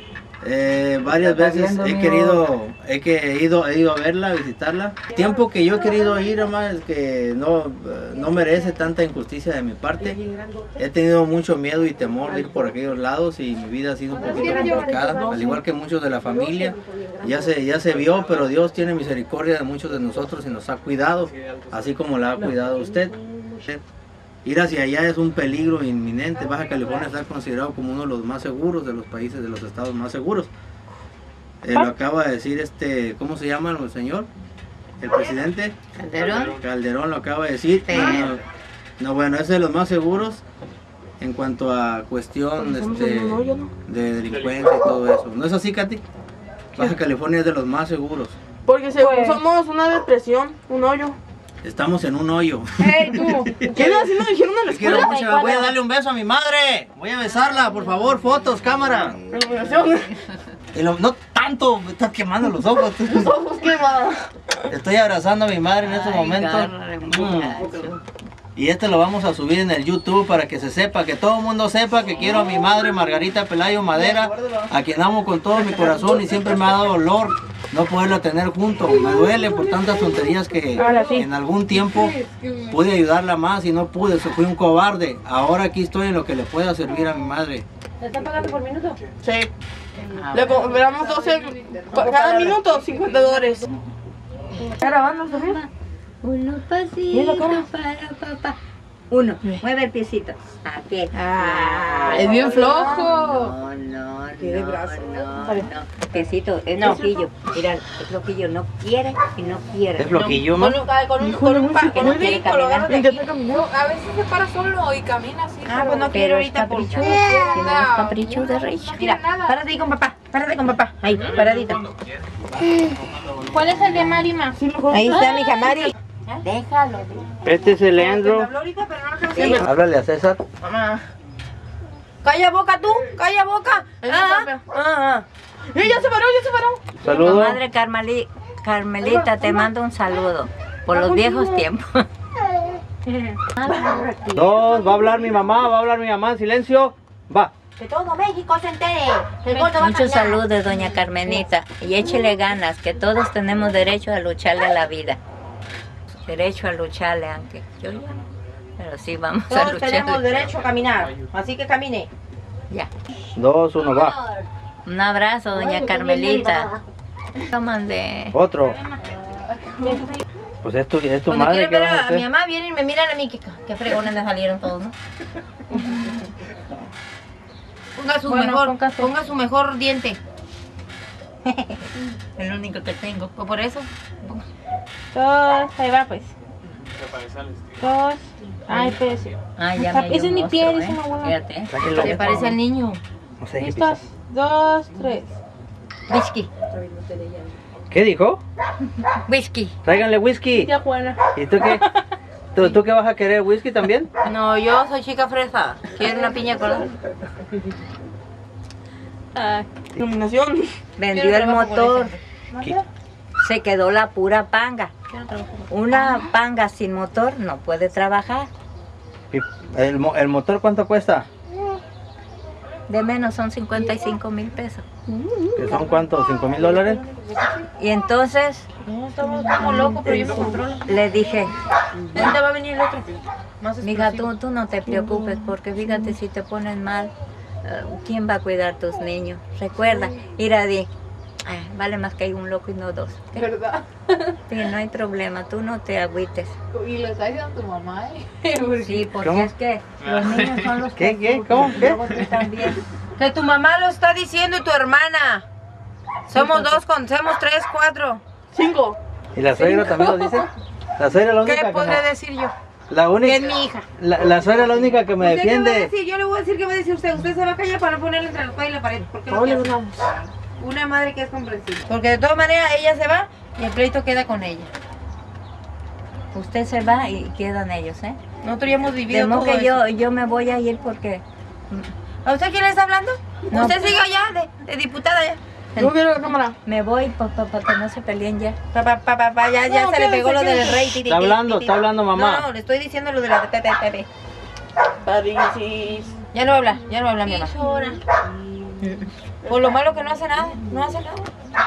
Eh, varias Está veces viendo, he mijo. querido, he, que, he, ido, he ido a verla, a visitarla. El tiempo que yo he querido ir, mamá, es que no, eh, no merece tanta injusticia de mi parte. He tenido mucho miedo y temor de ir por aquellos lados y mi vida ha sido un poquito complicada, al igual que muchos de la familia. Ya se, ya se vio, pero Dios tiene misericordia de muchos de nosotros y nos ha cuidado, así como la ha cuidado usted. Ir hacia allá es un peligro inminente. Baja California está considerado como uno de los más seguros de los países, de los estados más seguros. Eh, lo acaba de decir este, ¿cómo se llama el señor? El presidente Calderón. Calderón lo acaba de decir. Sí. No, no, bueno, es de los más seguros en cuanto a cuestión este, de delincuencia y todo eso. ¿No es así, Katy? Baja California es de los más seguros. Porque según somos una depresión, un hoyo. Estamos en un hoyo. ¡Ey, tú! ¿Qué así nos dijeron en la Te quiero escuela? mucho, voy a darle un beso a mi madre. Voy a besarla, por favor, fotos, cámara. Iluminación. Y lo- no tanto, me estás quemando los ojos. Los ojos quemados. Estoy abrazando a mi madre en estos Ay, momentos. agárrale, Mm. muchacho. Y este lo vamos a subir en el YouTube para que se sepa, que todo el mundo sepa que quiero a mi madre Margarita Pelayo Madera, a quien amo con todo mi corazón y siempre me ha dado dolor no poderla tener junto. Me duele por tantas tonterías que en algún tiempo pude ayudarla más y no pude, so- fui un cobarde. Ahora aquí estoy en lo que le pueda servir a mi madre. ¿Te están pagando por minuto? Sí. Le cobramos doce, cada minuto cincuenta dólares. ¿Está grabando también? Uno pasito para papá. Uno, mueve el piecito. Aquí. Ah, es bien flojo. No, no, no, no, no. Piecito, es floquillo. Mira, es floquillo, no quiere y no quiere. ¿Es floquillo, Con ma? un, con un, con un, pa- con un quiere brinco, lo agarras de aquí. Intenta caminar. A veces se para solo y camina así. Ah, pues no quiero Pero es ahorita por... caprichoso. Tiene los caprichos de Rich. Mira, párate ahí con papá, párate con papá. Ahí, paradito. ¿Cuál es el de Marima? Ahí está mi Mari. Déjalo. Este es el Leandro. Habló ahorita, pero no alcancé. Háblale a César. Mamá. Calla boca tú, calla boca. Ah, ah, ah. ¡Eh, ya se paró, ya se paró! Saludos. Madre Carmeli- Carmelita, te mando un saludo por los viejos tiempos. Dos, va a hablar mi mamá, va a hablar mi mamá en silencio. Va. Que todo México se entere. Que el gordo va a Muchos caminar. saludos, doña Carmenita. Y échele ganas, que todos tenemos derecho a lucharle a la vida. Derecho a lucharle, aunque yo ya no. Pero sí, vamos a Todos luchar. tenemos derecho a caminar, así que camine. Ya. Dos, uno, va. Un abrazo, doña Carmelita. Lo mandé. Otro. Pues es tu, es tu Cuando madre, quieren ¿qué ver vas a a, a mi hacer? mamá, vienen y me miran a mí. Que, que fregones me salieron todos, ¿no? Ponga su, Bueno, mejor, ponga su- ponga su mejor diente. El único que tengo. Pues por eso. Dos, ahí va pues. Dos. Ay, espérese. Ah, ya Esa- me dio ese es un mi monstruo, piel, ¿eh? ese no huele. Fíjate. Sáquenlo. Se parece al niño. No sé qué Listos. pisa. Dos, tres. Whisky. ¿Qué dijo? Whisky. Tráiganle whisky. Ya Juana. ¿Y tú qué? ¿Tú, ¿Tú qué vas a querer? ¿Whisky también? No, yo soy chica fresa. Quiero una piña colada. Ah, iluminación. Vendió el motor. Se quedó la pura panga. Una panga sin motor no puede trabajar. ¿El, mo- el motor cuánto cuesta? De menos son cincuenta y cinco mil pesos. ¿Que son cuántos? ¿cinco mil dólares? Y entonces No, estamos como locos, pero yo me controlo. le dije, ¿Dónde va a venir el otro? Más mija, explosivo. tú, tú no te preocupes porque fíjate si te pones mal, eh, ¿quién va a cuidar tus niños? Recuerda, ir a di, ah, vale más que hay un loco y no dos. ¿Verdad? Sí, no hay problema, tú no te agüites. Y lo está diciendo tu mamá, ¿eh? Sí, porque ¿Cómo? es que los niños son los ¿Qué, que qué? sufren, ¿Cómo? y ¿Qué? luego tú también. Que tu mamá lo está diciendo y tu hermana. Somos dos, con, somos tres, cuatro. Cinco. ¿Y la suegra también lo dice? La suegra es la única ¿Qué que podré me, decir yo? la única, Que es mi hija. La, la suegra es la única que me ¿Usted qué va a defiende. decir? Yo le voy a decir qué va a decir usted. Usted se va a callar para no ponerle entre la espada y la pared. ¿Por qué lo que hace? Una madre que es comprensiva. Porque de todas maneras ella se va y el pleito queda con ella. Usted se va y quedan ellos, ¿eh? Nosotros ya hemos vivido De modo todo que yo, eso. yo me voy a ir porque ¿A usted quién le está hablando? No. Usted sigue allá, de, de diputada ya. Yo quiero la cámara. me voy para que no se peleen ya. Pa, pa, pa, pa, pa, ya ya No, se le quédese, pegó lo del quédese. rey. ti, ti, Está ti, hablando, ti, ti. está hablando, mamá. No, no, le estoy diciendo lo de la Pepe, Pepe. Parisis. Ya no va a hablar, ya no va a hablar mi mamá. Por lo malo que no hace nada, no hace nada.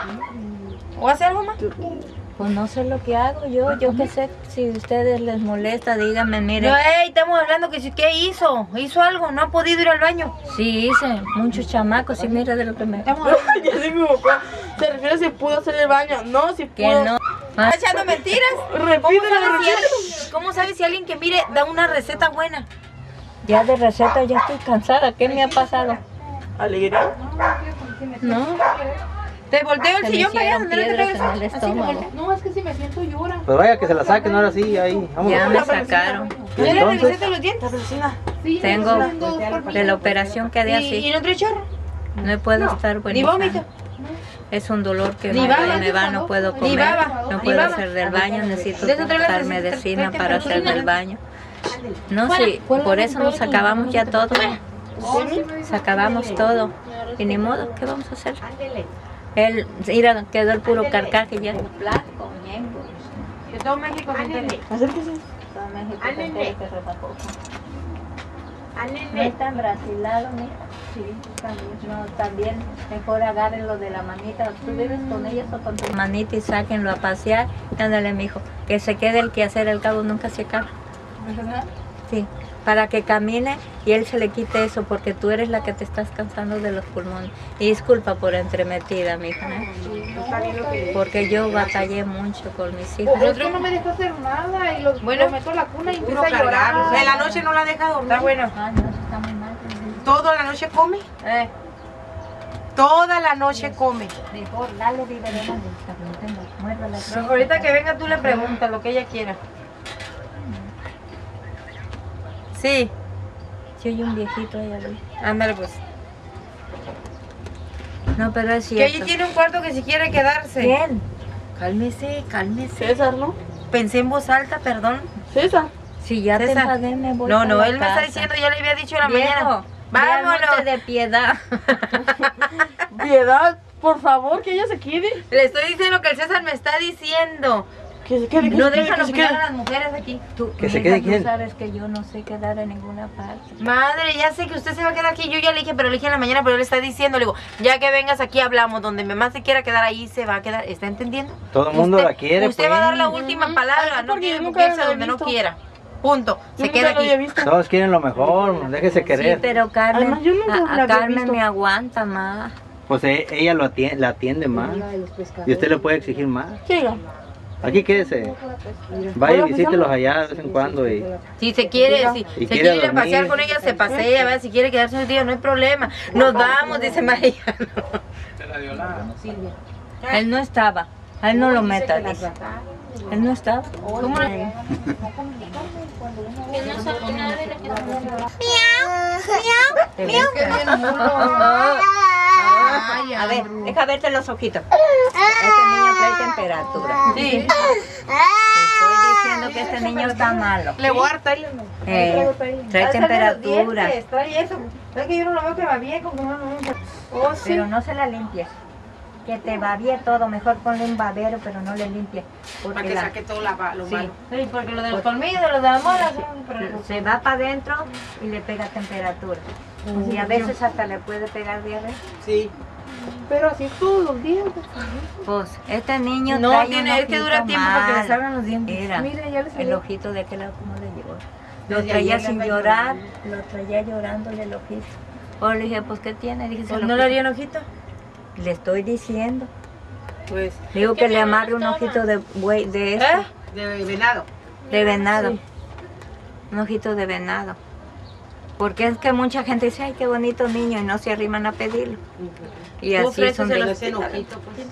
¿O hace algo más? Pues no sé lo que hago yo, yo qué sé, si a ustedes les molesta, díganme, mire. No, ey, estamos hablando que si, ¿qué hizo? ¿Hizo algo? ¿No ha podido ir al baño? Sí hice, muchos chamacos y mira de lo que me... Estamos hablando Ya se equivocó. Se refiere a si pudo hacer el baño. No, si Que pudo. no. Ah, ¿Está echando mentiras? ¿Cómo Repítelo, sabes, si repítelo. alguien, ¿Cómo sabes si alguien que mire da una receta buena? ya de receta ya estoy cansada, ¿qué me ha pasado? Alegría. No, Te volteo el se me sillón para allá hicieron donde no te piedras pegues. en el Así me estómago. volteo. No, es que si me siento llora. Pues vaya que se la saquen ahora sí, ahí. Vamos. Ya me sacaron. ¿Y ¿Ya le entonces? revisaste los dientes? Sí, Tengo me siento dos por de la operación que ¿Y, de y así, no trae chorro? no puedo estar ¿Ni buena. vómito? Es un dolor que Ni me, baba, me va, no puedo ni comer, baba, no ni puedo baba. hacer del baño, necesito De eso trae la buscar receta, medicina trae para hacer temperatura. del baño. No, sí, por eso nos acabamos ya todo. Sacábamos todo. Y ni modo, ¿qué vamos a hacer? Él, mira, quedó el puro carcaje ya. Que todo México se entere. Acérquese. Todo México se entere que rebajó. No está embrasilado, ¿no? Sí, también. No, también mejor agárrenlo de la manita. Tú vives con ellos o con tu manita y sáquenlo a pasear. Ándale, mijo, que se quede el quehacer, al cabo nunca se acaba. ¿verdad? Sí, para que camine y él se le quite eso, porque tú eres la que te estás cansando de los pulmones. Y disculpa por entremetida, mija, ¿eh? Porque yo batallé mucho con mis hijos. Pero es que no me deja hacer nada y los Bueno, lo meto a la cuna y Puro empieza a llorar. cargar. En la noche no la deja dormir. Está bueno. Ah, no, eso está muy mal. Toda la noche come. Eh, Toda la noche come. mejor dale biberona del carnitero, muérdala. Pero ahorita que venga tú le preguntas lo que ella quiera. Sí, Si oye un viejito ahí arriba. ándale pues. No, pero es Que cierto. ella tiene un cuarto que si quiere quedarse. ¿Quién? Cálmese, cálmese. César, ¿no? Pensé en voz alta, perdón. César. Si ya te César. enfadé, me voy No, pa' no, la él me está casa. diciendo, ya le había dicho en la Viejo, mañana. ve al Vámonos. monte de piedad. Piedad, por favor, que ella se quede. Le estoy diciendo que el César me está diciendo. Que se quede, que No se quede, dejan que se opinar quede. a las mujeres aquí. Tú, Que se mija, quede tú quién. sabes que yo no sé quedar en ninguna parte. Madre, ya sé que usted se va a quedar aquí. Yo ya le dije, pero le dije en la mañana, pero él está diciendo, le digo, ya que vengas aquí hablamos, donde mi mamá se quiera quedar ahí, se va a quedar. ¿Está entendiendo? Todo el mundo Usted- la quiere, Usted va a dar la pues. última Ujú. palabra, Ay, no porque tiene yo que nunca irse lo he donde no visto. quiera. Punto. Yo Se queda nunca lo había aquí. visto. Todos quieren lo mejor, déjese Sí, querer. pero Carmen, Además, yo nunca a, la a había Carmen visto. me aguanta más. Pues e- ella lo atiende, la atiende más. Y usted le puede exigir más. Llega. Aquí quédese. Vaya y visítelos allá de vez en cuando. Y Si se quiere, si Y se quiere quiere ir a dormir. pasear con ella, se pasea, ¿verdad? Si quiere quedarse un día, no hay problema. Nos vamos, dice María. Él no estaba. A él no lo meta, dice. Él no estaba. ¿Cómo no? A ver, deja verte los ojitos. Este niño trae temperatura. Sí. Te estoy diciendo que este niño está malo. Le voy a dar Tyler. Eh, trae temperatura. Trae eso. Es que yo no lo veo que va bien, como no lo veo. Oh, sí. Pero no se la limpies. Que te babie todo, mejor ponle un babero, pero no le limpies. Para que la- saque todo la- lo Sí. malo. Sí, porque lo de los colmillos, de los de la mola, son... Se va para adentro y le pega temperatura. Y a veces hasta le puede pegar diarrea. Sí. Pero así todos los días. Pues este niño No, trae tiene, un es que dura ojito tiempo para que le mal. salgan los dientes. Mira, Mira, ya le el salió. ojito de aquel lado cómo le llegó. Lo Desde traía ayer sin le llorar, lo traía llorándole el ojito. O le dije, pues ¿qué tiene? Dije, se Pues lo no le quito. harían ojito. Le estoy diciendo. Pues. Digo que le amarre un ojito de buey, de esto, ¿Eh? De venado. de venado. Un ojito de venado. Porque es que mucha gente dice, ay, qué bonito niño, y no se arriman a pedirlo. Y Tú así son ofréceselo de... así, Ojito, pues.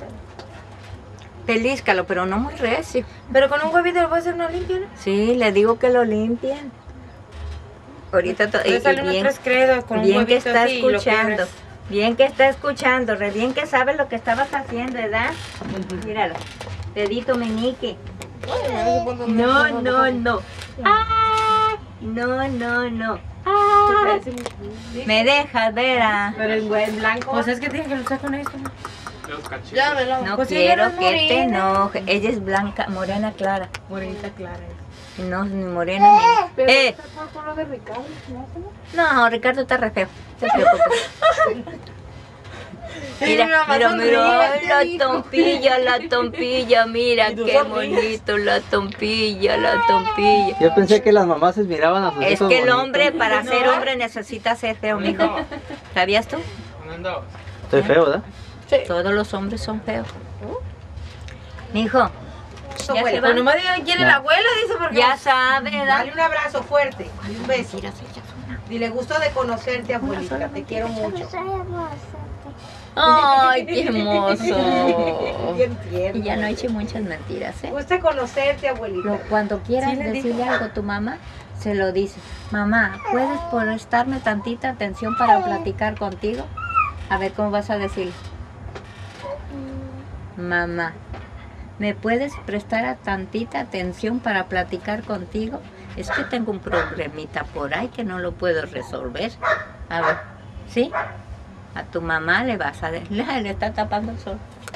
Pelízcalo, pero no muy recio. Pero con un huevito le puede hacer una limpia, ¿no? Sí, le digo que lo limpien. Ahorita to- y- Le y salen unos bien, tres credos con un bien que huevito está así y lo escuchando. quiebras. Bien que está escuchando, re bien que sabe lo que estabas haciendo, ¿verdad? Míralo. Dedito meñique. No, no, no. ¡Ay! No, no, no. ¡Ay! Me dejas, Vera. Pero en buen blanco. Pues es que tiene que luchar con esto, ¿no? Ya, velo. No Pues ella quiero no es que te morena. enoje. Ella es blanca, morena clara. Morenita clara. No, ni morena ni... Pero ¡Eh! está con lo de Ricardo, ¿no? No, Ricardo está re feo. No te preocupes. Mira, mi mamá mira, sonríe, mira, te la dijo. tompilla, la tompilla, mira Y tú qué sonríes. bonito, la tompilla, la tompilla. Yo pensé que las mamás se miraban a sus Es hijos que el bonitos. hombre, para ser hombre, necesita ser feo, mijo. ¿Sabías tú? Estoy feo, ¿verdad? Todos los hombres son feos. Mijo, ya se Pues va. nomás quiere la abuela, dice, porque... Ya sabe, ¿verdad? Dale un abrazo fuerte y un beso. Dile, gusto de conocerte, abuelita. Te quiero mucho. Ay, qué hermoso. Bien tierno. Y ya no eche muchas mentiras, ¿eh? Gusto de conocerte, abuelita. Lo- cuando quieras Sí, le decirle dijo. algo a tu mamá, se lo dice. Mamá, ¿puedes prestarme tantita atención para platicar contigo? A ver cómo vas a decirle. Mamá, ¿me puedes prestar a tantita atención para platicar contigo? Es que tengo un problemita por ahí que no lo puedo resolver. A ver, ¿sí? A tu mamá le vas a decir, le está tapando el sol.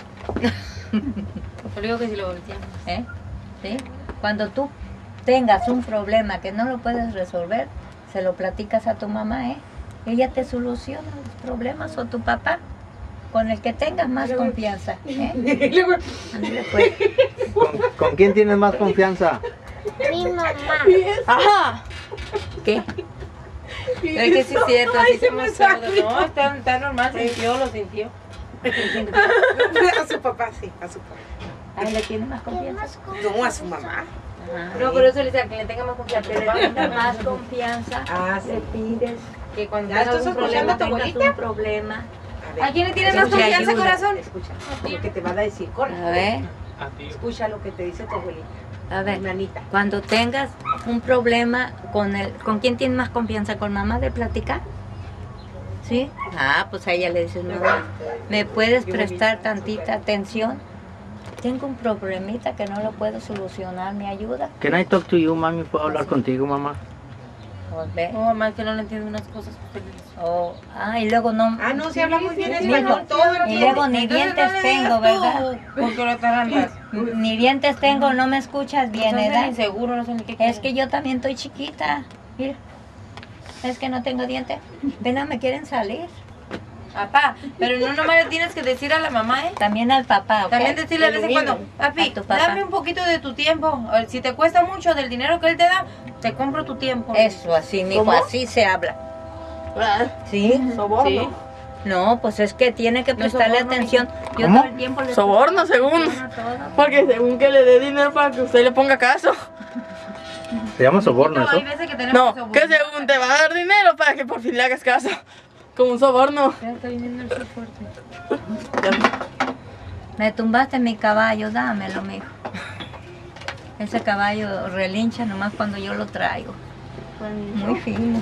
Yo digo que si lo volteamos. ¿Eh? ¿Sí? Cuando tú tengas un problema que no lo puedes resolver, se lo platicas a tu mamá, ¿eh? Ella te soluciona los problemas, o tu papá, con el que tengas más confianza, ¿eh? Ándale, pues. ¿Con, con quién tienes más confianza? Mi mamá. Ajá. ¿Qué? Es que sí es cierto, así somos todos. No, está, está normal, sintió, lo sintió. A su papá, sí, a su papá. ¿A él le tienes más confianza? No, a su mamá. Ajá. No, pero eso le dice a que le tenga más confianza. Que le tengas más confianza, Ah, sí. le pides Que cuando ¿Ya tengas estás un escuchando problema, a tu tengas abuelita? un problema. ¿A quién le tienes más Escucha, confianza, ayuda. corazón? Escucha, lo que te van a decir, corre. A ver, Escucha lo que te dice tu abuelita, a ver. hermanita. Cuando tengas un problema con el, ¿con quién tienes más confianza? ¿Con mamá de platicar? ¿Sí? Ah, pues a ella le dices, mamá, ¿me puedes prestar tantita atención? Tengo un problemita que no lo puedo solucionar, ¿me ayuda? Can I talk to you, mami? ¿Puedo hablar contigo, mamá? Pues ve. No, mamá, es que no le entiendo unas cosas. Oh, ah, y luego no. Ah, no, se habla muy bien Mijo, español, todo y entiende. luego ni dientes tengo, ¿verdad? Porque lo tarandas. Ni dientes tengo, no me escuchas bien, No sé ¿verdad? ni seguro, no sé ni qué. Es que yo también estoy chiquita. Mira, es que no tengo dientes. Pena me quieren salir. Papá, pero no nomás le tienes que decir a la mamá, ¿eh? También al papá, ¿ok? También decirle de vez en cuando, papi, A tu papá. dame un poquito de tu tiempo. O Si te cuesta mucho del dinero que él te da, te compro tu tiempo. Eso, así, mijo, ¿Cómo? así se habla. ¿Sí? Sí. No, pues es que tiene que prestarle soborno, atención. Yo ¿Cómo? todo el tiempo le Soborno, estoy según. diciendo todo. Porque según que le dé dinero para que usted le ponga caso. ¿Se llama soborno No, eso? hay veces que tenemos No, que que sobornar. según te va a dar dinero para que por fin le hagas caso. Como un soborno. Ya está viniendo el sol fuerte. Me tumbaste mi caballo, dámelo, mijo. Ese caballo relincha nomás cuando yo lo traigo. Muy fino.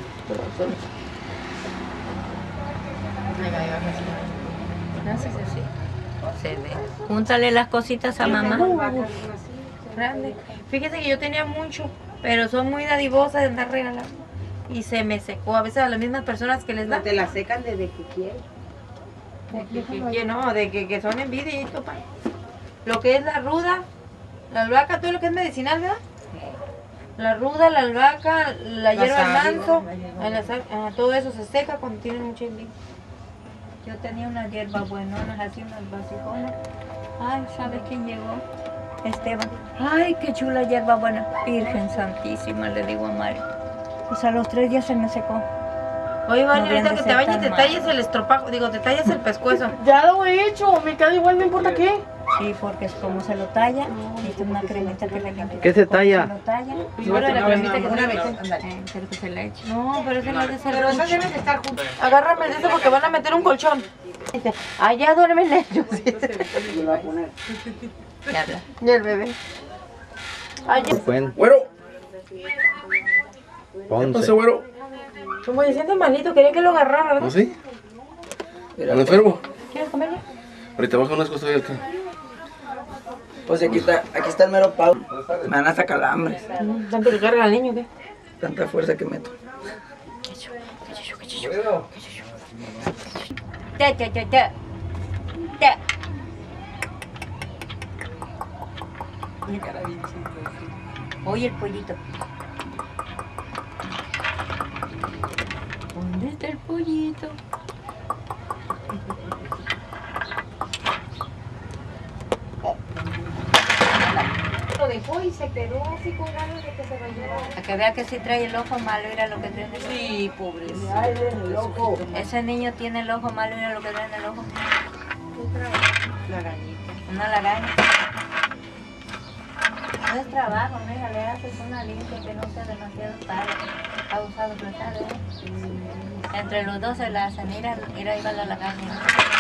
Gracias, así. Se ve. Júntale las cositas a mamá. grande. Fíjese que yo tenía mucho, pero soy muy dadivosa de andar regalando. Y se me secó. A veces a las mismas personas que les da. Te la secan desde que quieren. De que, que, que no, de que, que son envidia y todo. Lo que es la ruda, la albahaca, todo lo que es medicinal, ¿verdad? La ruda, la albahaca, la hierba del manso, el azar- ah, todo eso se seca cuando tienen mucha envidia. Yo tenía unas hierbas buenonas, así unas vasijonas. Ay, ¿sabes quién llegó? Esteban. Ay, qué chula hierba buena. Virgen Santísima, le digo a Mario. Pues a los tres días se me secó. Oye, Vani, No habían ahorita de que ser te bañes tan te malas. talles el estropajo, digo, te talles el pescuezo. Ya lo he hecho, me queda igual, no importa qué. Sí, porque es como se lo talla, necesita una cremita que le limpie. ¿Qué se talla? Se lo talla. Ahora la cremita que Una se vez, le ándale. Eh, quiero que se le eche. No, pero ese no es de ser Pero esas mucho. deben de estar juntas. Agárrame de ese porque van a meter un colchón. Dice, allá duermen ellos. Ya habla. Y el bebé. Allá. Buen Güero, Ponce. entonces, güero. Como se siente malito, quería que lo agarrara, ¿No ¿verdad? sí? ¿Ando enfermo? ¿Quieres comerle? Ahorita bajo unas cosas acá. Pues aquí está, aquí está el mero pavo. Me dan hasta calambres. ¿Tanto le carga al niño qué? Tanta fuerza que meto. Te, te, te, te. Te. Oye el pollito. ¿Dónde está el pollito? Lo dejó y se quedó así con ganas de que se bañara. A que vea que si trae el ojo malo, era lo que trae en el ojo. Sí, pobrecito. Ese niño tiene el ojo malo, era lo que trae en el ojo. La arañita. Una laraña. No es trabajo, ¿no? Hija, le haces una limpia que no sea demasiado tarde. Abusado, pero tarde, ¿eh? Entre los dos se la hacen, ir a, ir a, ir a la laraña.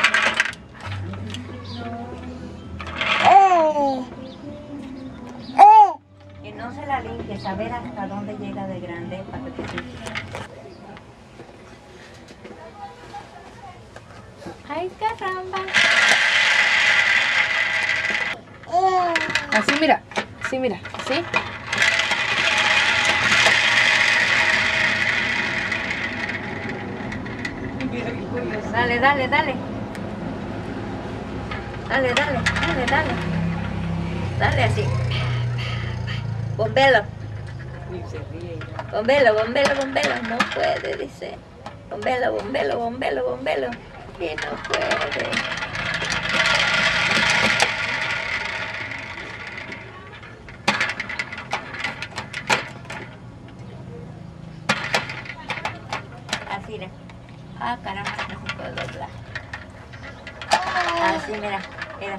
Y no se la limpie, saber hasta dónde llega de grande para que te limpie. ¡Ay, caramba! Así mira, así mira, así. Dale, dale, dale. Dale, dale, dale, dale. Dale así. Bombelo. Bombelo, bombelo, bombelo. No puede, dice. Bombelo, bombelo, bombelo, bombelo. Y no puede. Así, mira. Ah, caramba, no se puede doblar. Así, mira, mira.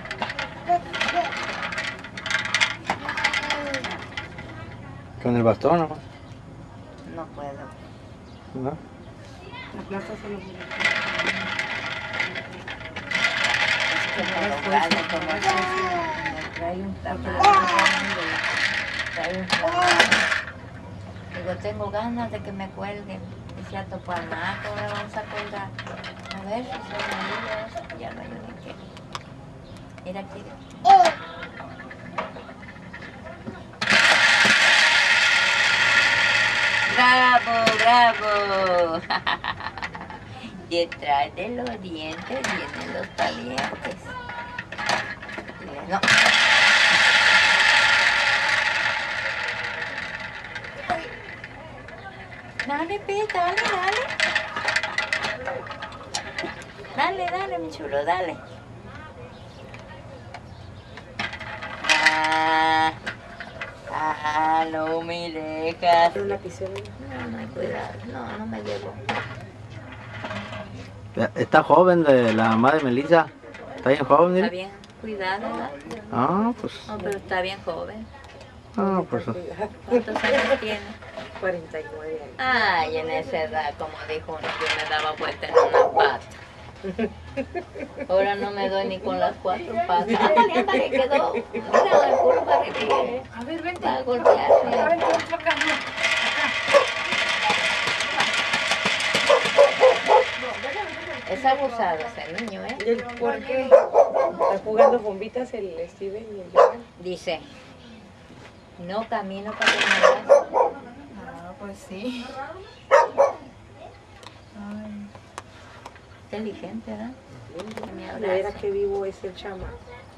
Con el bastón, ¿no? No puedo. ¿No? La plaza se lo Que me lo gane como así. Me trae un taco. Trae un taco. Digo, tengo ganas de que me cuelguen. Decía Topanaco, ahora vamos a colgar. A ver si se me olvida eso. Ya no hay ni qué. Mira aquí. ¡Bravo, bravo! Detrás de los dientes vienen los palientes. Dile, no. Dale, pe, dale, dale. Dale, dale, mi chulo, dale. Ah, ah, no me dejas. una lapicera. No, no hay cuidado. No, no me llevo. Está joven de la mamá de Melissa. Está bien joven, Está dile. bien cuidado, ¿verdad? Ah, pues. No, pero está bien joven. Ah, pues. ¿Cuántos años tiene? cuarenta y nueve años. Ay, en esa edad, como dijo uno, yo me daba vuelta en una pata. Ahora no me doy ni con las cuatro patas. Ándale, ándale, quedó. Mira, el puro barriquillo. A ver, vente. Va a golpearse. A ver, vente acá. Es abusado ese niño, ¿eh? ¿Y el por qué? Está jugando bombitas el Steven y el Johan. Dice, No camino para que me veas. Ah, pues sí. Ay. Inteligente, ¿verdad? Me De veras abraza. que vivo es el chama.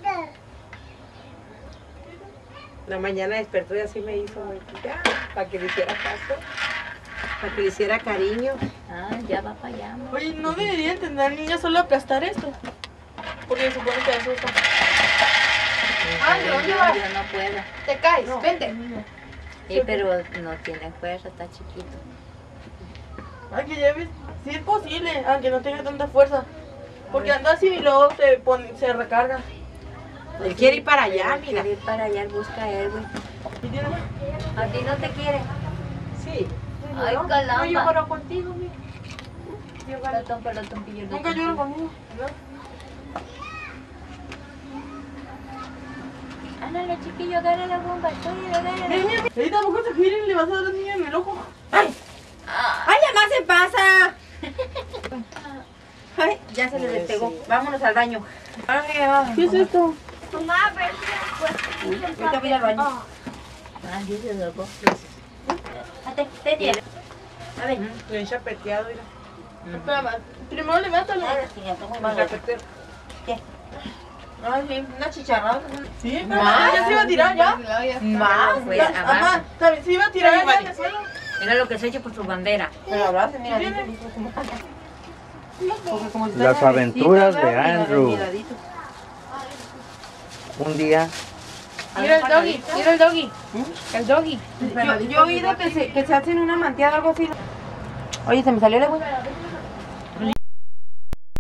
La mañana despertó y así me hizo, muy ya, para que le hiciera caso, para que le hiciera cariño. Ah, ya va para allá. amor. Oye, no debería entender niña solo aplastar esto. Porque supone que asusta. Ah, Pero ¿dónde yo, vas? yo no puedo. Te caes, vente. Sí, pero no tiene fuerza, está chiquito. Ay, que lleves. Sí es posible, aunque no tenga tanta fuerza. Porque anda así y luego se, pone, se recarga. Él quiere ir para allá, Él mira. quiere ir para allá, él busca a Edwin. ¿Y tiene? ¿A ti no te quiere? Sí. Ay, No, caramba. yo lloro contigo, mira. Pelotón, pelotón, pillo. Nunca lloro conmigo. Ándale, chiquillo, agarra la bomba. Estoy agarra. Mira, mira, ahí tampoco se gira y le vas a dar a la niña en el ojo. ¡Ay, además se pasa! Ay, ya se le despegó. Vámonos al baño. ¿Qué es esto? Ahorita voy al baño. Ah, dice loco. Te, te tiene. A ver. Bien chapeteado, mira. Espera, primero levántalo. ¿Qué? Ay, sí, una chicharrada. Sí, pero ya se iba a tirar ya. Más. Pues, Ya, abajo. Ajá, también se iba a tirar ya en el suelo. Mira lo que se ha hecho por su bandera. Pero abrace, mira. Viene. Porque como si Las fuera aventuras besito, de ¿verdad? Andrew. Miradito. Un día, Mira el doggy, mira el doggy. El doggy. Yo, yo he oído que se, que se hacen una manteada o algo así. Oye, se me salió la güey.